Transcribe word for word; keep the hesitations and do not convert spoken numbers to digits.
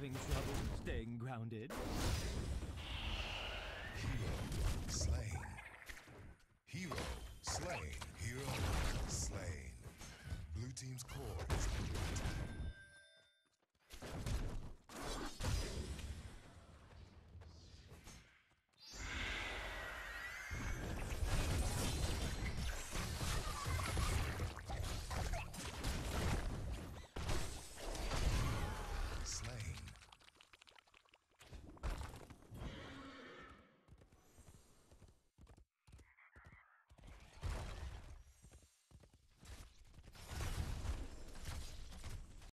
having trouble staying grounded? Hero slain. Hero slain. Hero slain. Blue team's core is under attack.